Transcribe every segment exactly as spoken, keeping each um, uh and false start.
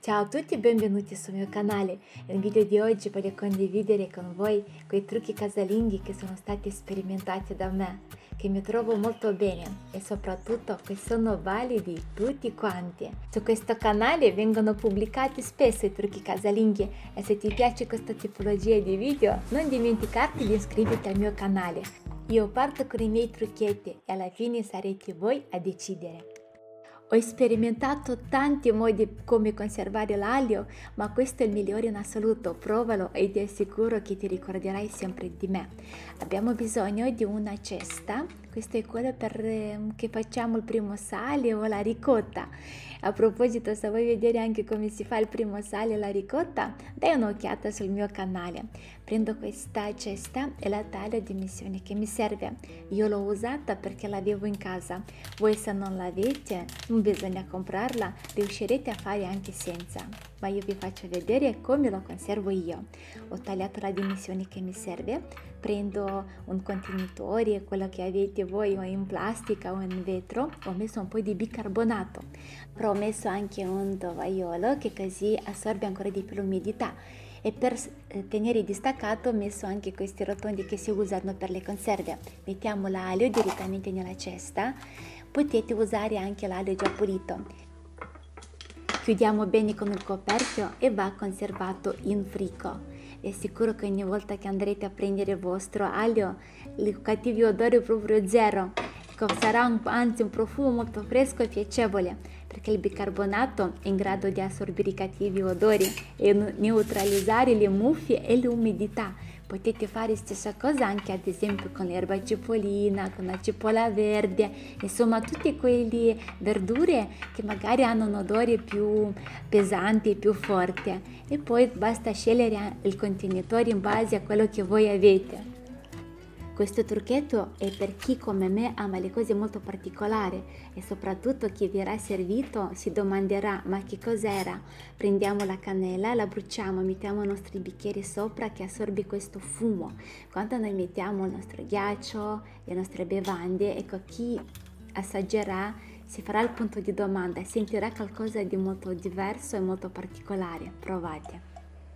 Ciao a tutti e benvenuti sul mio canale. Nel video di oggi voglio condividere con voi quei trucchi casalinghi che sono stati sperimentati da me, che mi trovo molto bene e soprattutto che sono validi tutti quanti. Su questo canale vengono pubblicati spesso i trucchi casalinghi e se ti piace questa tipologia di video non dimenticarti di iscriverti al mio canale. Io parto con i miei trucchetti e alla fine sarete voi a decidere. Ho sperimentato tanti modi come conservare l'aglio, ma questo è il migliore in assoluto. Provalo e ti assicuro che ti ricorderai sempre di me. Abbiamo bisogno di una cesta, questo è quello per eh, che facciamo il primo sale o la ricotta. A proposito, se vuoi vedere anche come si fa il primo sale e la ricotta, dai un'occhiata sul mio canale. Prendo questa cesta e la taglio a dimensioni che mi serve. Io l'ho usata perché l'avevo in casa. Voi se non l'avete, non bisogna comprarla, riuscirete a fare anche senza. Ma io vi faccio vedere come lo conservo io. Ho tagliato la dimensione che mi serve. Prendo un contenitore, quello che avete voi o in plastica o in vetro. Ho messo un po' di bicarbonato. Però ho messo anche un tovagliolo che così assorbe ancora di più l'umidità. E per tenere distaccato ho messo anche questi rotondi che si usano per le conserve. Mettiamo l'aglio direttamente nella cesta, potete usare anche l'aglio già pulito. Chiudiamo bene con il coperchio e va conservato in frigo. È sicuro che ogni volta che andrete a prendere il vostro aglio, il cattivo odore è proprio zero. Sarà un, anzi un profumo molto fresco e piacevole, perché il bicarbonato è in grado di assorbire i cattivi odori e neutralizzare le muffe e l'umidità. Potete fare la stessa cosa anche ad esempio con l'erba cipollina, con la cipolla verde, insomma tutte quelle verdure che magari hanno un odore più pesante e più forte. E poi basta scegliere il contenitore in base a quello che voi avete. Questo trucchetto è per chi come me ama le cose molto particolari e soprattutto chi verrà servito si domanderà: ma che cos'era? Prendiamo la cannella, la bruciamo, mettiamo i nostri bicchieri sopra che assorbe questo fumo. Quando noi mettiamo il nostro ghiaccio, le nostre bevande, ecco, chi assaggerà si farà il punto di domanda, sentirà qualcosa di molto diverso e molto particolare. Provate.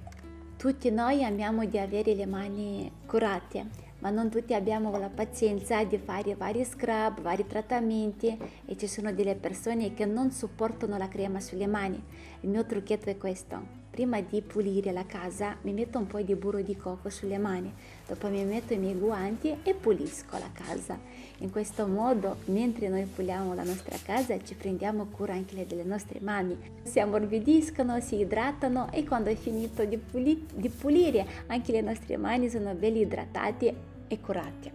Tutti noi amiamo di avere le mani curate, ma non tutti abbiamo la pazienza di fare vari scrub, vari trattamenti e ci sono delle persone che non sopportano la crema sulle mani. Il mio trucchetto è questo: prima di pulire la casa mi metto un po' di burro di cocco sulle mani, dopo mi metto i miei guanti e pulisco la casa. In questo modo, mentre noi puliamo la nostra casa, ci prendiamo cura anche delle nostre mani. Si ammorbidiscono, si idratano e quando è finito di, puli- di pulire, anche le nostre mani sono belle idratate e curate.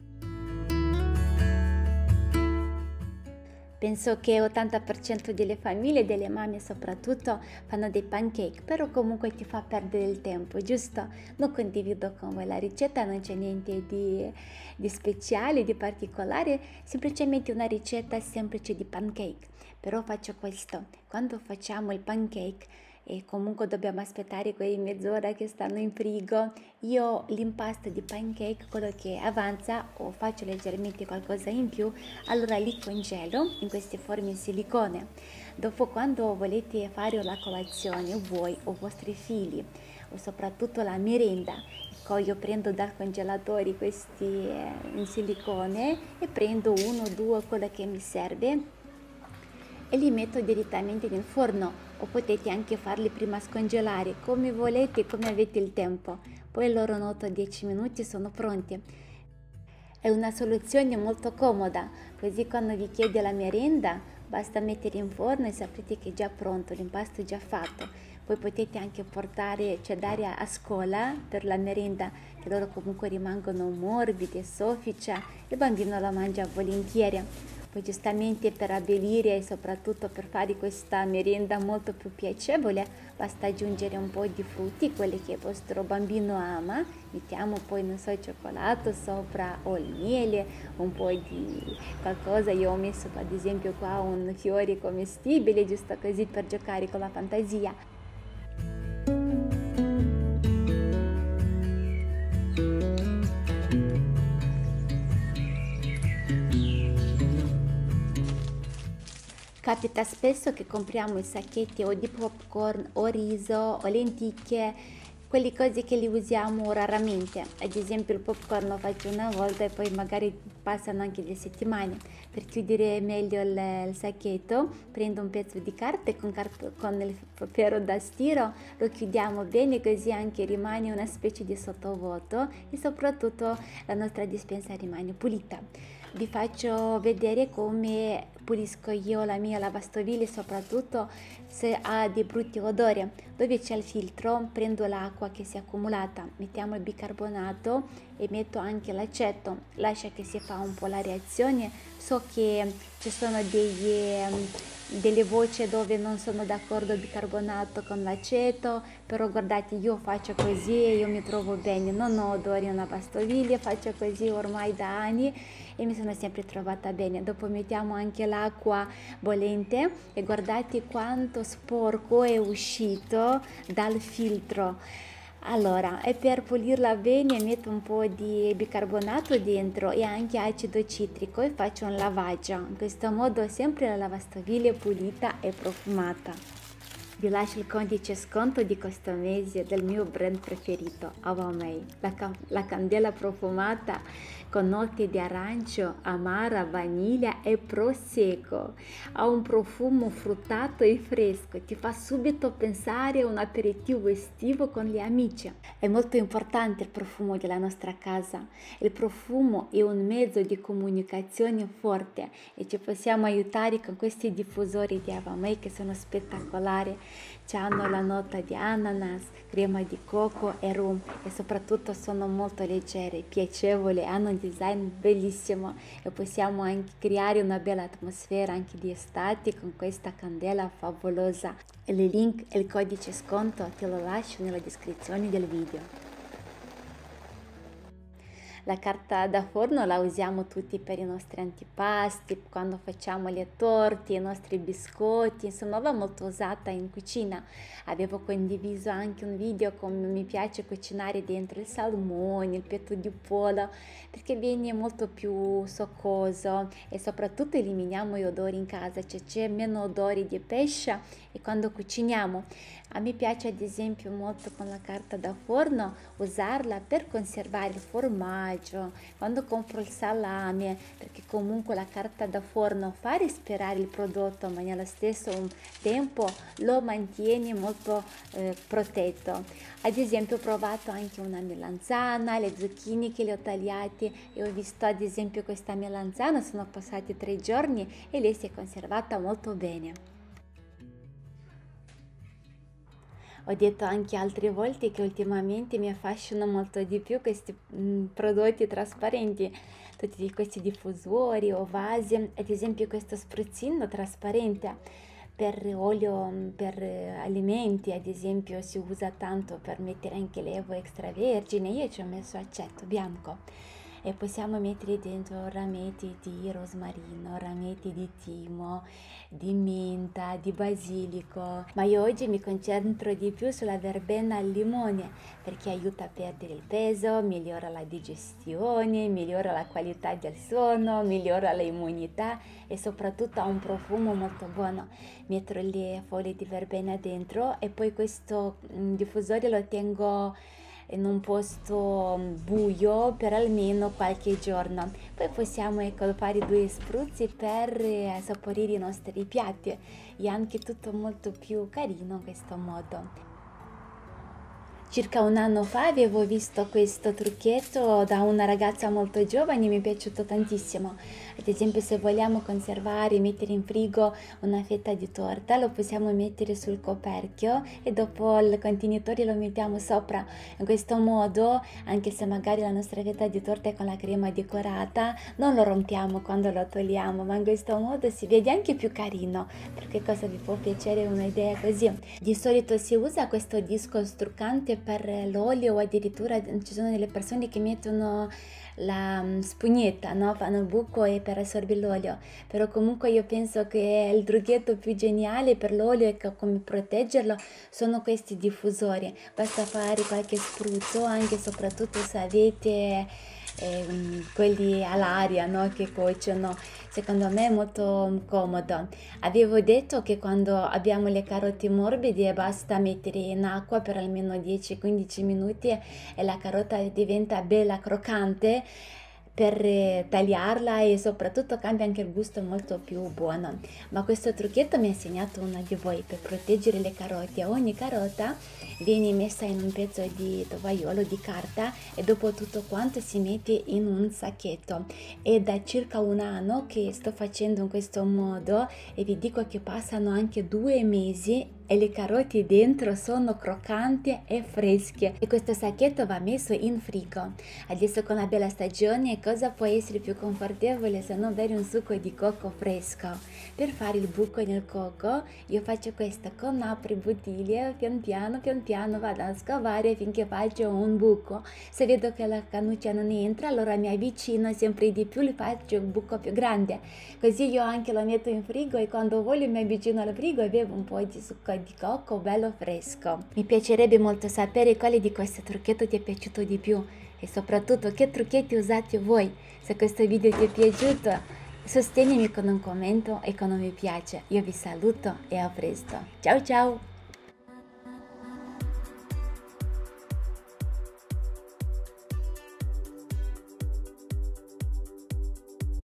Penso che l'ottanta per cento delle famiglie, delle mamme soprattutto, fanno dei pancake, però comunque ti fa perdere il tempo, giusto? Non condivido con voi la ricetta, non c'è niente di, di speciale, di particolare, semplicemente una ricetta semplice di pancake. Però faccio questo: quando facciamo il pancake e comunque dobbiamo aspettare quei mezz'ora che stanno in frigo, io l'impasto di pancake, quello che avanza o faccio leggermente qualcosa in più, allora li congelo in queste forme in silicone. Dopo, quando volete fare la colazione voi o i vostri figli o soprattutto la merenda, ecco, io prendo dal congelatore questi eh, in silicone e prendo uno o due, quello che mi serve, e li metto direttamente nel forno, o potete anche farli prima scongelare, come volete, come avete il tempo. Poi loro noto dieci minuti sono pronti. È una soluzione molto comoda, così quando vi chiede la merenda basta mettere in forno e saprete che è già pronto, l'impasto è già fatto. Poi potete anche portare, cioè dare a, a scuola per la merenda, che loro comunque rimangono morbidi e sofficia, il bambino la mangia volentieri. Poi giustamente per abbellire e soprattutto per fare questa merenda molto più piacevole basta aggiungere un po' di frutti, quelli che il vostro bambino ama. Mettiamo poi, non so, il cioccolato sopra o il miele, un po' di qualcosa. Io ho messo ad esempio qua un fiore commestibile, giusto così per giocare con la fantasia. Capita spesso che compriamo i sacchetti o di popcorn o riso o lenticchie, quelle cose che li usiamo raramente. Ad esempio il popcorn lo faccio una volta e poi magari passano anche delle settimane. Per chiudere meglio il, il sacchetto prendo un pezzo di carta e con, cart- con il ferro da stiro lo chiudiamo bene, così anche rimane una specie di sottovuoto e soprattutto la nostra dispensa rimane pulita. Vi faccio vedere come pulisco io la mia lavastoviglie, soprattutto se ha dei brutti odori. Dove c'è il filtro prendo l'acqua che si è accumulata, mettiamo il bicarbonato e metto anche l'aceto, lascia che si fa un po' la reazione. So che ci sono degli, delle voci dove non sono d'accordo il bicarbonato con l'aceto, però guardate, io faccio così e io mi trovo bene, non ho odori in lavastoviglie, faccio così ormai da anni e mi sono sempre trovata bene. Dopo mettiamo anche l'acqua bollente e guardate quanto sporco è uscito dal filtro. Allora, e per pulirla bene metto un po' di bicarbonato dentro e anche acido citrico e faccio un lavaggio. In questo modo sempre la lavastoviglie pulita e profumata. Vi lascio il codice sconto di questo mese del mio brand preferito, Avamei, la, la candela profumata con note di arancio, amara, vaniglia e prosecco. Ha un profumo fruttato e fresco, ti fa subito pensare a un aperitivo estivo con gli amici. È molto importante il profumo della nostra casa. Il profumo è un mezzo di comunicazione forte e ci possiamo aiutare con questi diffusori di Avamei che sono spettacolari. Hanno la nota di ananas, crema di cocco e rum e soprattutto sono molto leggeri, piacevoli, hanno un design bellissimo e possiamo anche creare una bella atmosfera anche di estate con questa candela favolosa. Il link e il codice sconto te lo lascio nella descrizione del video. La carta da forno la usiamo tutti per i nostri antipasti, quando facciamo le torte, i nostri biscotti, insomma va molto usata in cucina. Avevo condiviso anche un video come mi piace cucinare dentro il salmone, il petto di pollo, perché viene molto più succoso e soprattutto eliminiamo gli odori in casa, cioè c'è meno odori di pesce e quando cuciniamo. A me piace ad esempio molto con la carta da forno usarla per conservare il formaggio, quando compro il salame, perché comunque la carta da forno fa respirare il prodotto ma nello stesso tempo lo mantiene molto eh, protetto. Ad esempio ho provato anche una melanzana, le zucchine che le ho tagliate e ho visto ad esempio questa melanzana, sono passati tre giorni e lei si è conservata molto bene. Ho detto anche altre volte che ultimamente mi affascinano molto di più questi mh, prodotti trasparenti, tutti questi diffusori o vasi, ad esempio questo spruzzino trasparente per olio, per alimenti, ad esempio si usa tanto per mettere anche l'evo extravergine, io ci ho messo aceto bianco. E possiamo mettere dentro rametti di rosmarino, rametti di timo, di menta, di basilico, ma io oggi mi concentro di più sulla verbena al limone perché aiuta a perdere il peso, migliora la digestione, migliora la qualità del sonno, migliora l'immunità e soprattutto ha un profumo molto buono. Metto le foglie di verbena dentro e poi questo diffusore lo tengo in un posto buio per almeno qualche giorno. Poi possiamo ecco, fare due spruzzi per assaporire i nostri piatti e anche tutto molto più carino in questo modo. Circa un anno fa avevo visto questo trucchetto da una ragazza molto giovane e mi è piaciuto tantissimo. Ad esempio se vogliamo conservare e mettere in frigo una fetta di torta lo possiamo mettere sul coperchio e dopo il contenitore lo mettiamo sopra. In questo modo, anche se magari la nostra fetta di torta è con la crema decorata, non lo rompiamo quando lo togliamo, ma in questo modo si vede anche più carino. Per che cosa vi può piacere un'idea così? Di solito si usa questo disco struccante per l'olio o addirittura ci sono delle persone che mettono la spugnetta, no? Fanno il buco e per assorbire l'olio, però comunque io penso che il trucchetto più geniale per l'olio e come proteggerlo sono questi diffusori. Basta fare qualche spruzzo, anche e soprattutto se avete eh, quelli all'aria, no? Che cuociono. Secondo me è molto comodo. Avevo detto che quando abbiamo le carote morbide basta mettere in acqua per almeno dieci quindici minuti e la carota diventa bella croccante per eh, tagliarla e soprattutto cambia anche il gusto molto più buono. Ma questo trucchetto mi ha insegnato uno di voi per proteggere le carote. Ogni carota viene messa in un pezzo di tovagliolo di carta e dopo tutto quanto si mette in un sacchetto. È da circa un anno che sto facendo in questo modo e vi dico che passano anche due mesi e le carote dentro sono croccanti e fresche e questo sacchetto va messo in frigo. Adesso con la bella stagione cosa può essere più confortevole se non bere un succo di cocco fresco? Per fare il buco nel cocco io faccio questo: con apro le bottiglie, pian piano pian piano vado a scavare finché faccio un buco. Se vedo che la cannuccia non entra allora mi avvicino sempre di più, li faccio un buco più grande, così io anche lo metto in frigo e quando voglio mi avvicino al frigo e bevo un po' di succo di cocco bello fresco. Mi piacerebbe molto sapere quale di questi trucchetti ti è piaciuto di più e soprattutto che trucchetti usate voi. Se questo video ti è piaciuto sostenimi con un commento e con un mi piace. Io vi saluto e a presto. Ciao ciao!